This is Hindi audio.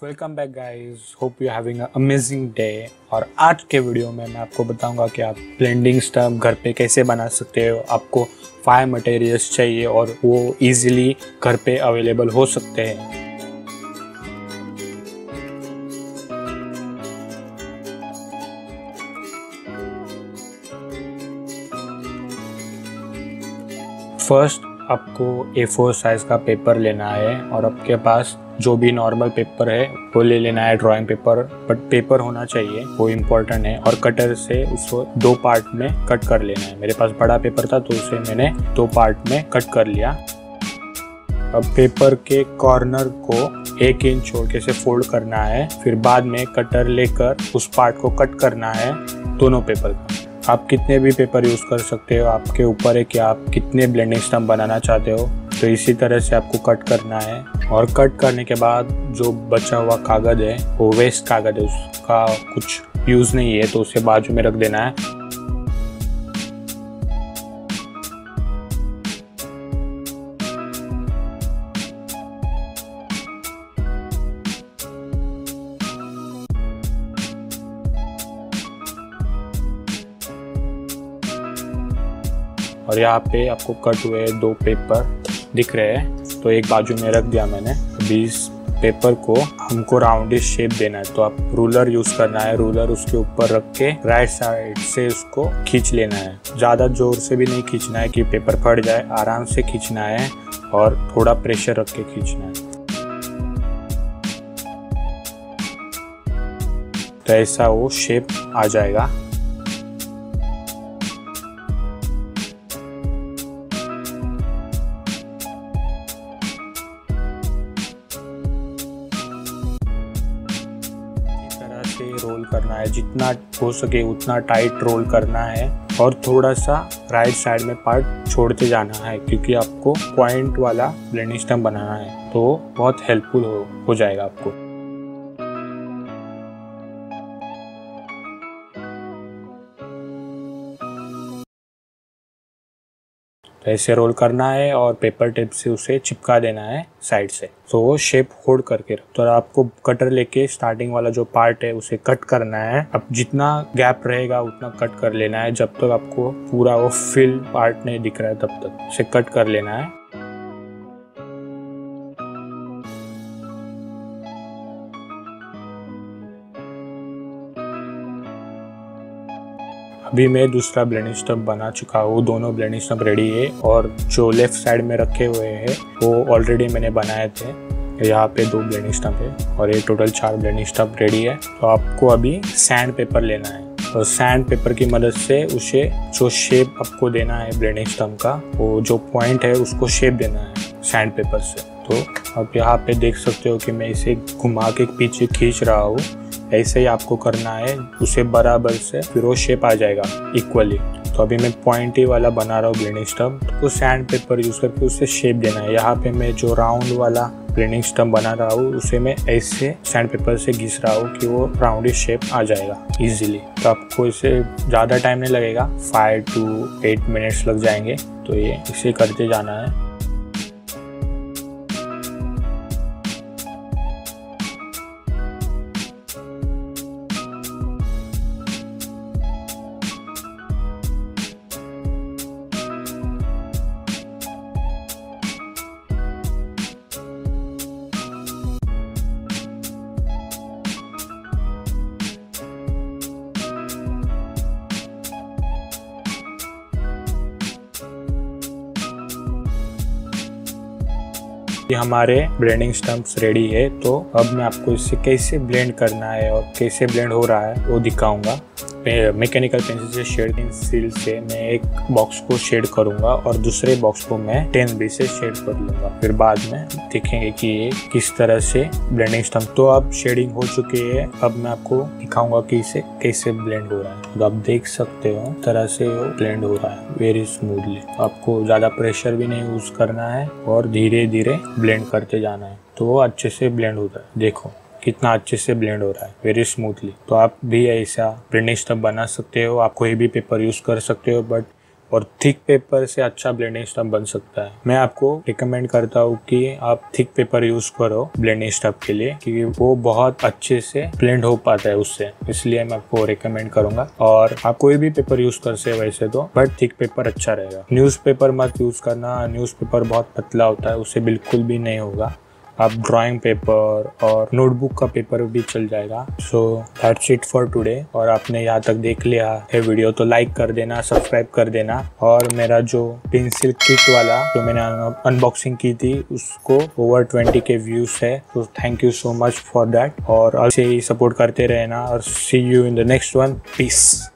Welcome back guys, hope you having a amazing day. और आज के वीडियो में मैं आपको बताऊंगा कि आप ब्लेंडिंग स्टम्प घर पे कैसे बना सकते हो। आपको 5 मटेरियल्स चाहिए और वो इजीली घर पे अवेलेबल हो सकते हैं। फर्स्ट आपको A4 साइज़ का पेपर लेना है और आपके पास जो भी नॉर्मल पेपर है वो ले लेना है, ड्राइंग पेपर, बट पेपर होना चाहिए, वो इम्पोर्टेंट है। और कटर से उसको 2 पार्ट में कट कर लेना है। मेरे पास बड़ा पेपर था तो उसे मैंने 2 पार्ट में कट कर लिया। अब पेपर के कॉर्नर को 1 इंच छोड़ के से फोल्ड करना है, फिर बाद में कटर लेकर उस पार्ट को कट करना है दोनों पेपर का। आप कितने भी पेपर यूज़ कर सकते हो, आपके ऊपर है कि आप कितने ब्लेंडिंग स्टम्प बनाना चाहते हो। तो इसी तरह से आपको कट करना है और कट करने के बाद जो बचा हुआ कागज़ है वो वेस्ट कागज़ है, उसका कुछ यूज़ नहीं है तो उसे बाजू में रख देना है। और यहाँ पे आपको कट हुए 2 पेपर दिख रहे हैं, तो एक बाजू में रख दिया मैंने। अभी इस पेपर को हमको राउंडिश शेप देना है, तो आप रूलर यूज़ करना है। रूलर उसके ऊपर रख के राइट साइड से उसको खींच लेना है। ज़्यादा ज़ोर से भी नहीं खींचना है कि पेपर फट जाए, आराम से खींचना है और थोड़ा प्रेशर रख के खींचना है। तो ऐसा वो शेप आ जाएगा। रोल करना है, जितना हो सके उतना टाइट रोल करना है और थोड़ा सा राइट साइड में पार्ट छोड़ते जाना है, क्योंकि आपको पॉइंट वाला ब्लेंडिंग स्टम्प बनाना है, तो बहुत हेल्पफुल हो जाएगा आपको। ऐसे रोल करना है और पेपर टेप से उसे चिपका देना है साइड से, तो वो शेप होल्ड करके रख। तो आपको कटर लेके स्टार्टिंग वाला जो पार्ट है उसे कट करना है। अब जितना गैप रहेगा उतना कट कर लेना है, जब तक आपको पूरा वो फिल पार्ट नहीं दिख रहा है तब तक उसे कट कर लेना है। अभी मैं दूसरा ब्लेंडिंग स्टम्प बना चुका हूँ, दोनों ब्लेंडिंग स्टम्प रेडी है। और जो लेफ्ट साइड में रखे हुए हैं वो ऑलरेडी मैंने बनाए थे। यहाँ पे 2 ब्लेंडिंग स्टम्प है और ये टोटल 4 ब्लेंडिंग स्टम्प रेडी है। तो आपको अभी सैंड पेपर लेना है और सैंड पेपर की मदद से उसे जो शेप आपको देना है ब्लेंडिंग स्टम्प का, वो जो पॉइंट है उसको शेप देना है सैंड पेपर से। तो आप यहाँ पे देख सकते हो कि मैं इसे घुमा के पीछे खींच रहा हूँ। ऐसे ही आपको करना है, उसे बराबर से, फिर वो शेप आ जाएगा इक्वली। तो अभी मैं पॉइंटी वाला बना रहा हूँ ब्लेंडिंग स्टम्प, तो सैंड पेपर यूज़ करके उसे शेप देना है। यहाँ पे मैं जो राउंड वाला ब्लेंडिंग स्टम्प बना रहा हूँ उसे मैं ऐसे सैंड पेपर से घिस रहा हूँ कि वो राउंडी शेप आ जाएगा इजीली। तो आपको इसे ज़्यादा टाइम नहीं लगेगा, 5 to 8 मिनट्स लग जाएंगे। तो ये इसे करते जाना है। हमारे ब्लेंडिंग स्टम्प्स रेडी है। तो अब मैं आपको इसे कैसे ब्लेंड करना है और कैसे ब्लेंड हो रहा है वो दिखाऊंगा। मैकेनिकल पेंसिल से शेड पेंसिल से मैं एक बॉक्स को शेड करूंगा और दूसरे बॉक्स को मैं 10B से शेड कर लूंगा। फिर बाद में देखेंगे कि ये किस तरह से ब्लेंडिंग स्टम्प। तो अब शेडिंग हो चुकी है, अब मैं आपको दिखाऊंगा कि इसे कैसे ब्लेंड हो रहा है। तो आप देख सकते हो तरह से वो ब्लेंड हो रहा है वेरी स्मूथली। आपको ज़्यादा प्रेशर भी नहीं यूज़ करना है और धीरे धीरे ब्लेंड करते जाना है, तो वो अच्छे से ब्लेंड होता है। देखो कितना अच्छे से ब्लेंड हो रहा है वेरी स्मूथली। तो आप भी ऐसा ब्लेंडिंग स्टम्प बना सकते हो। आप कोई भी पेपर यूज़ कर सकते हो, बट और थिक पेपर से अच्छा ब्लेंडिंग स्टम्प बन सकता है। मैं आपको रिकमेंड करता हूँ कि आप थिक पेपर यूज करो ब्लेंडिंग स्टम्प के लिए, क्योंकि वो बहुत अच्छे से ब्लेंड हो पाता है उससे, इसलिए मैं आपको रिकमेंड करूंगा। और आप कोई भी पेपर यूज कर सकते वैसे तो, बट थिक पेपर अच्छा रहेगा। न्यूज़पेपर मत यूज करना, न्यूज़पेपर बहुत पतला होता है, उससे बिल्कुल भी नहीं होगा। आप ड्राइंग पेपर और नोटबुक का पेपर भी चल जाएगा। So that's it for today. और आपने यहाँ तक देख लिया है वीडियो तो लाइक कर देना, सब्सक्राइब कर देना। और मेरा जो पेंसिल किट वाला जो मैंने अनबॉक्सिंग की थी उसको ओवर 20 के व्यूज है, तो thank you so much for that. और ऐसे ही सपोर्ट करते रहना और see you in the next one. Piece.